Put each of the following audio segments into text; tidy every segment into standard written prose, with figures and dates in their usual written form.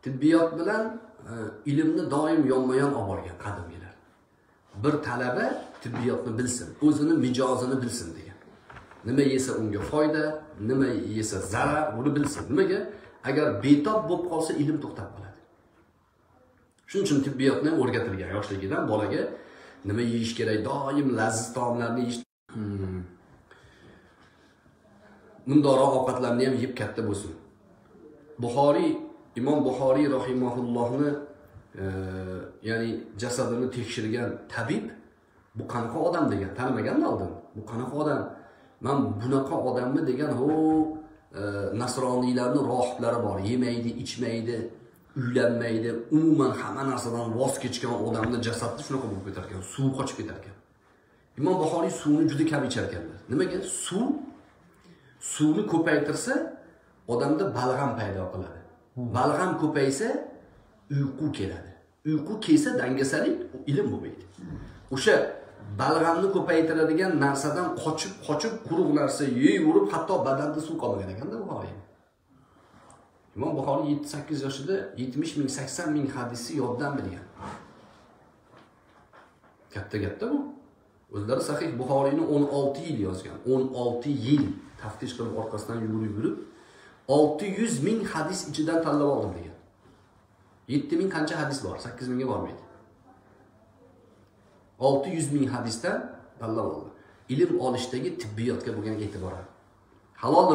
tibbiyot bilan ilmni doim yonma-yon olib borgan qadimgilar. Bir talaba tibbiyotni bilsin, o'zini mijozini bilsin degan. Nima yesa unga foyda, nima yesa zarar, buni bilsin. Nimaga? Agar betob bo'lib qolsa ilm to'xtab qoladi. Shuning uchun tibbiyotni o'rgatilgan yoshligidan bolaga nima yeyish kerak, doim laziz taomlarni yeyish, mundoqroq ovqatlarni ham yeb katta bo'lsin. Imom Buxoriy rahimahullohni ya'ni jasadini tekshirgan tabib bu qanaqa odam degan, tanimaganda oldin. Bu qanaqa odam? Men bunaqa odamni degan, nasroniylarning rohiblari bor, yemaydi, ichmaydi, uylanmaydi, umuman hamma narsadan voz kechgan odamning jasadi shunaqa bo'lib ketar ekan, suv qochib ketar ekan. Imom Buxoriy suvni juda kam ichar ekanlar. Nimaga? Suvni ko'paytirsa odamda balg'am paydo qiladi. Balg'am ko'paysa uyqu keladi. Uyqu kelsa dangasalik ilm bo'lmaydi. O'sha balg'amni ko'paytiradigan narsadan qochib quruq narsa yeyib, hatto badanda suv qolmagan ekanda Buxoriy. Imom Buxoriy 7-8 yoshida 70 ming, 80 ming hadisni yoddan bilgan. Katta bu. O'zlari Sahih Buxoriyni 16 yil yozgan. 16 yil taftish qilib orqasidan yurib 600 ming hadis ichidan tanlab oldim degan. 7 ming qancha hadis bor? 8 mingga bormaydi. 600 ming hadisdan tanlab oldi. Ilm olishdagi tibbiyotga bo'lgan e'tibor. Halol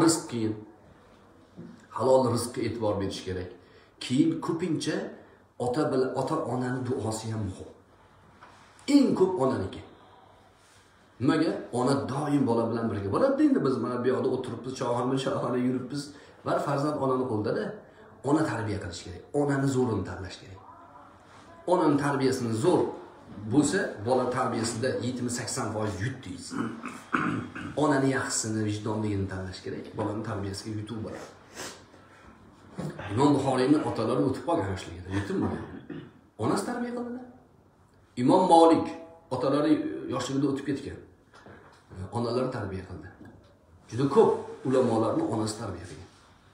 rizqqa e'tibor berish kerak. Keyin ko'pincha ota-onani duosi ham muhim. Eng ko'p onaniki. Nimaga? Ona doim bola bilan birga bo'ladi. Endi biz mana bu yoqda o'tiribmiz, choyxona yuribmiz. Var farzand onani qo'lida-da. Ona tarbiya qilish kerak. Onani zo'rini tanlash kerak. Onaning tarbiyasini zo'r bo'lsa, bola tarbiyasida 70-80% yutdingiz. Onani yaxshisini, vijdonligini tanlash kerak. Bolaning tarbiyasiga yutuq bo'ladi. Imom Buxoriyning otalari o'tib qolgan yoshligida, yetim bo'lgan. Onasi tarbiya qildi. Imom Malik otalari yoshligida o'tib ketgan. Onalari tarbiya qildi. Juda ko'p ulamolarni onasi tarbiya qilgan.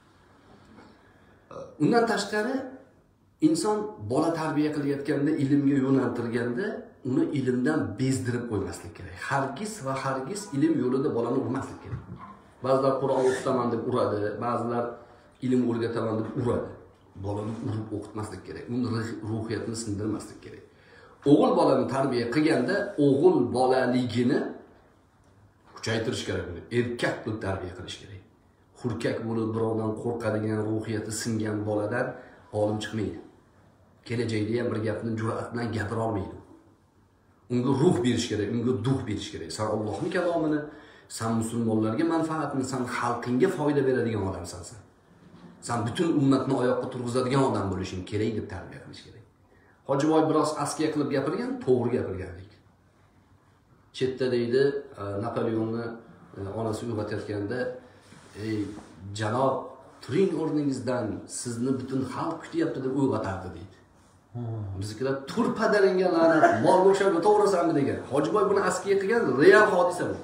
Undan tashqari inson bola tarbiya qilayotganda, ilmga yo'naltirganda uni ilmdan bezdirib qo'ymaslik kerak. Hargiz ilm yo'lida bolani urmaslik kerak. Ba'zilar Qur'on o'qitaman deb uradi, ba'zilar ilm o'rgataman deb uradi. Bolani urib o'qitmaslik kerak. Uni ruhiyatini sindirmaslik kerak. O'g'il bolani tarbiya qilganda o'g'il bolaligini kuchaytirish kerak uni. Erkak qilib tarbiya qilish kerak. Hurkak bo'lib birovdan qo'rqadigan, ruhiyati singan boladan olim chiqmaydi. Kelajakda ham bir gapni jur'at bilan gapira olmaydi. Unga ruh berish kerak, unga duh berish kerak. Sen Allohning kalomini, sen musulmonlarga manfaatni, sen xalqingga foyda beradigan odamsan sen. Sen butun ummatni oyoqqa turg'izadigan odam bo'lishing kerak deb tarbiya qilish kerak. Hojiboy biroz askiya qilib gapirgan, to'g'ri gapirganlik. Chetda deydi, Napoleonni onasi uyg'otayotganda, "Ey janob, turing o'rningizdan, sizni butun xalq kutyapti" deb uyg'otardi deydi. Biznikilar tur padaringga la'nat, mol o'xshab to'g'rasanmi degan. Hojiboy buni askiya qilgan real hodisa bu.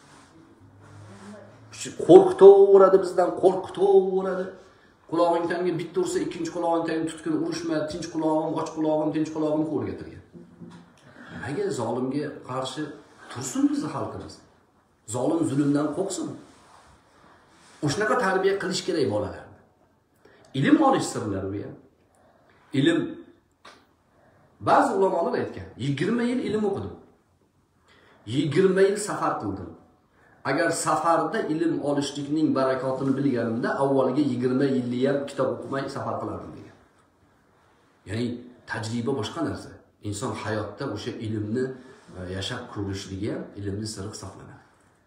Qo'rqitaveradi bizdan, qo'rqitaveradi. Quloqing tanga bitta ursa, ikkinchi quloqing tanga tutqin urishma, tinch quloqim, och quloqim, tinch quloqim o'rgatilgan. Nega zolimga qarshi tursin bizning xalqimiz? Zolim zulmdan qo'rqsin. O'shanaqa tarbiya qilish kerak bolalarni. Ilm olish sirlari bu ham. Ilm ba'zi ulamolar aytgan, 20 yil ilm o'qidim. 20 yil safar qildim. Agar safarda ilm olishlikning barakotini bilganimda, avvaliga 20 yilli ham kitob o'qimay safar qilardim degan. Ya'ni tajriba boshqa narsa. Inson hayotda o'sha ilmni yashab ko'rishligi ham ilmning siri hisoblanadi.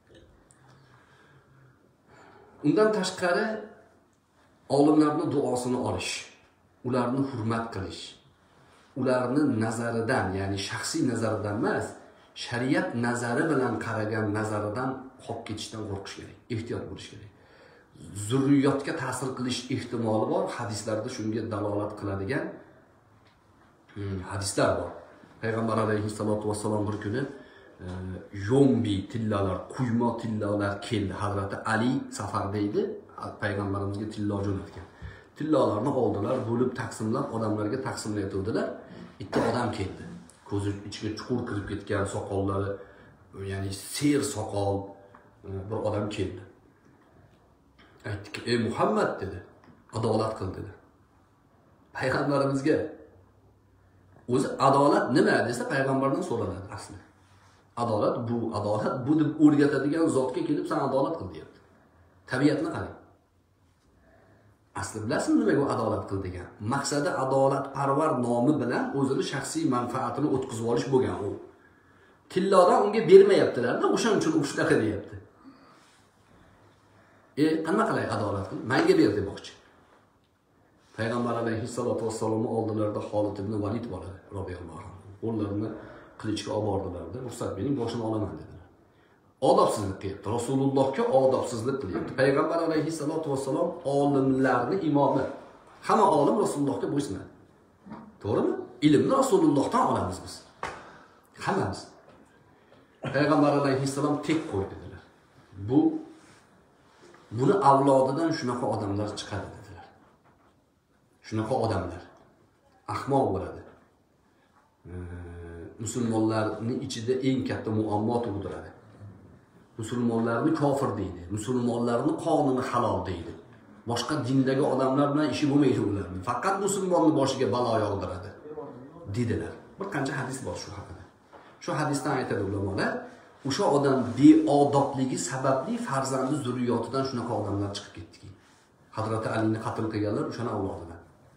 Undan tashqari olimlarning duosini olish, ularni hurmat qilish, ularni nazaridan, ya'ni shaxsiy nazaridan emas, shariat nazari bilan qaragan nazaridan qolib ketishdan qo'rqish kerak, ehtiyot bo'lish kerak. Zurriyotga ta'sir qilish ehtimoli bor, hadislarda shunga dalolat qiladigan hadislar bor. Payg'ambar alayhissalatu vassalom bir kuni yombi tillalar, quyma tillalar keldi. Hazrati Ali safardaydi, payg'ambarimizga tillo jo'natgan. Tillalarni oldilar, bo'lib taqsimlab odamlarga taqsimlayotdilar. Bitta odam keldi. Ko'zi ichiga chuqur kirib ketgan, soqollari, ya'ni ser soqol bir odam keldi. Aytdiki, "Ey Muhammad" dedi, "adolat qil" dedi. Payg'ambarimizga o'zi adolat nima desa payg'ambardan so'raladi asli. Adolat bu deb o'rgatadigan zotga kelib sen adolat qil deyapti. Tabiatni qarang. Asli bilasizmi nimaga adolat qil degan? Maqsadi adolat parvar nomi bilan o'zining shaxsiy manfaatini o'tkazib olish bo'lgan u. Tillodan unga bermayaptilar-da, o'shaning uchun u shunaqa deyapti. Qanaqa qilay adolat qil? Menga ber demoqchi. Payg'ambar alayhissalatu vassalomni oldilarida Xolid ibn Valid bor edi, radhiyallohu anhu. Qo'llarini qilichga olib bordilar-da, "Ruxsat bering, boshini olaman" dedilar. Odobsizlik qilyapti. Rasulullohga odobsizlik qilyapti. Payg'ambar alayhissalatu vassalom olimlarning imomi. Hamma olim Rasulullohga bo'ysunadi. To'g'rimi? Ilmni Rasulullohdan olamiz biz. Hammamiz. Payg'ambar alayhissalom tek qo'y dedilar. Buni avlodidan shunaqa odamlar chiqadi dedilar. Shunaqa odamlar ahmoq bo'ladi. Musulmonlarning ichida eng katta muammo tug'diradi. Musulmonlarni kofir deydi. Musulmonlarning qonuni halol deydi. Boshqa dindagi odamlar bilan ishi bo'lmaydi ularning. Faqat musulmonning boshiga balo yog'diradi dedilar. Bir qancha hadis bor shu haqida. Shu hadisdan aytadi ulamolar, o'sha odam beodobligi sababli farzandi zurriyotidan shunaqa odamlar chiqib ketdiki. Hazrat Alini qatl qilganlar o'shana avlodidan.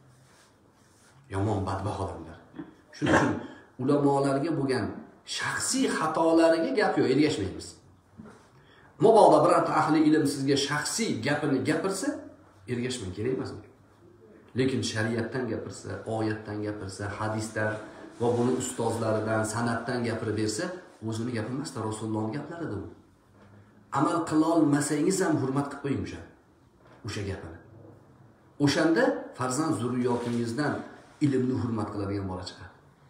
Yomon badbaxt odamlar. Shuning uchun ulamolarga bo'lgan shaxsiy xatolariga gap yo'q, ergashmaymiz. Mabodo birorta ahli ilm sizga shaxsiy gapini gapirsa, ergashmang, kerak emas. Lekin shariatdan gapirsa, oyatdan gapirsa, hadisdan va buni ustozlaridan, san'atdan gapirib bersa, o'zini gapi emas, Rasulullohning gaplaridir bu. Amal qila olmasangiz ham hurmat qilib qo'ying o'sha gapini. O'shanda farzand zurriyotingizdan ilmni hurmat qiladigan bola chiqadi.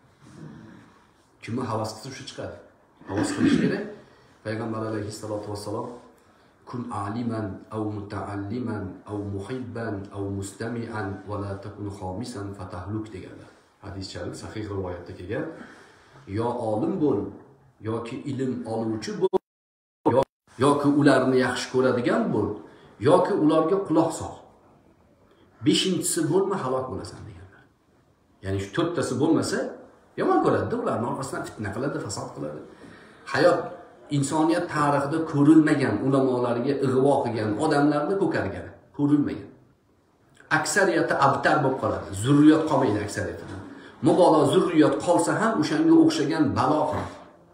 Kimni havas qilsa shu chiqadi. Havas qilish kerak. Payg'ambar alayhissalatu vassalom kun aliman aw mutaalliman aw muhibban aw mustami'an va la takun khamisan fatahluk deganlar. Hadis sharif sahih rivoyatda kelgan. Yo olim bo'l, yoki ilm oluvchi bo'l, yoki ularni yaxshi ko'radigan bo'l, yoki ularga quloq sol. Beshinchisi bo'lma, halok bo'lasan deganlar. Ya'ni shu to'rttasi bo'lmasa, yomon ko'radi, ularning orqasidan fitna qiladi, fasod qiladi. Hayot insoniyat tarixida ko'rilmagan ulamolarga ig'vo qilgan odamlarni ko'kargan, ko'rilmagan. Aksariyati abtar bo'lib qoladi. Zurriyot qolmaydi aksariyatidan. Mabodo zurriyot qolsa ham o'shanga o'xshagan balo ham.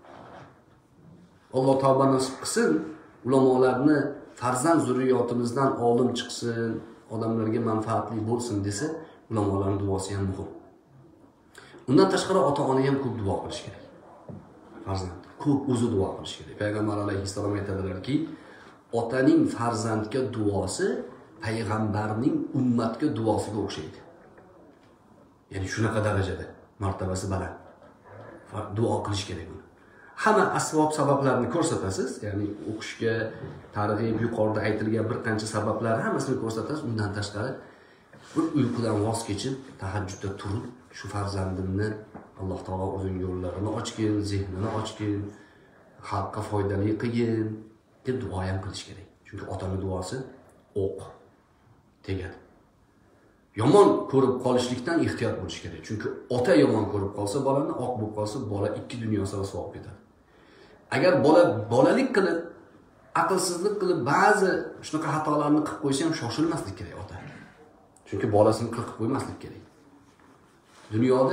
Alloh tavba nasib qilsin, ulamolarni farzand zurriyotimizdan olim chiqsin, odamlarga manfaatli bo'lsin desa, ulamolarning duosi ham muhim. Undan tashqari ota-ona ham ko'p duo qilish kerak. Farzand ko'p o'zi duo qilish kerak. Payg'ambar alayhissalom aytadilarki, otaning farzandga duosi payg'ambarning ummatga duosiga o'xshaydi. Ya'ni shunaqa darajada martabasi baland. Duo qilish kerak buni. Hamma asbob sabablarni ko'rsatasiz, ya'ni o'qishga, tarixi yuqorida aytilgan bir qancha sabablar hammasini ko'rsatasiz. Undan tashqari bir uyqudan voz kechib, tahajjudda turib, shu farzandimni Alloh taolo o'zing yo'llarini ochgin, zehnini ochgin, xalqqa foydali qilgin deb duo ham qilish kerak. Chunki otaning duosi o'q tegadi. Yomon ko'rib qolishlikdan ehtiyot bo'lish kerak. Chunki ota yomon ko'rib qolsa, bolani oq bo'lib qolsa, bola ikki dunyosi rasvo bo'lib ketadi. Agar bola bolalik qilib, aqlsizlik qilib, ba'zi shunaqa xatolarni qilib qo'ysa ham shoshilmaslik kerak ota. Chunki bolasini qilib qo'ymaslik kerak. Dunyoda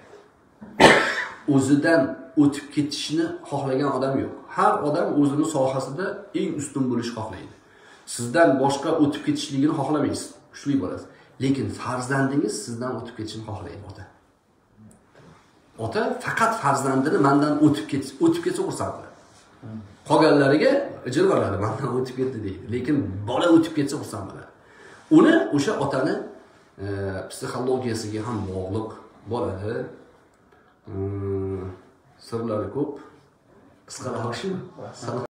o'zidan o'tib ketishni xohlagan odam yo'q. Har odam o'zining sohasida eng ustun bo'lishni xohlaydi. Sizdan boshqa o'tib ketishligini xohlamaysiz. Kuchli bo'lasiz. Lekin farzandingiz sizdan o'tib ketishini xohlaydi ota. Ota faqat farzandini mendan o'tib ketsa xursand bo'ladi. Qolganlariga jilg'aladi, mendan o'tib ketdi deydi. Lekin bola o'tib ketsa xursand bo'ladi. Uni o'sha otani psixologiyasiga ham bog'liq bo'ladi. Sirlari ko'p. Qisqaroqmi?